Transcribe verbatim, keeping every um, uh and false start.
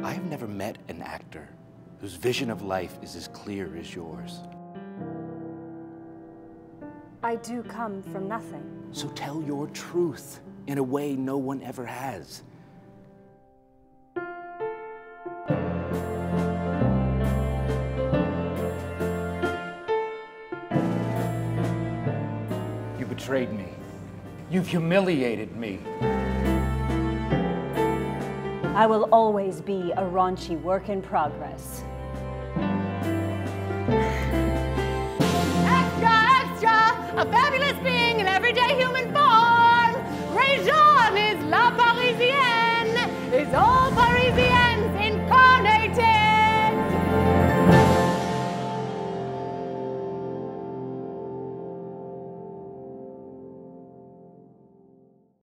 I have never met an actor whose vision of life is as clear as yours. I do come from nothing. So tell your truth in a way no one ever has. You betrayed me. You've humiliated me. I will always be a raunchy work in progress. Extra, extra! A fabulous being in everyday human form! Rejane is la Parisienne! Is all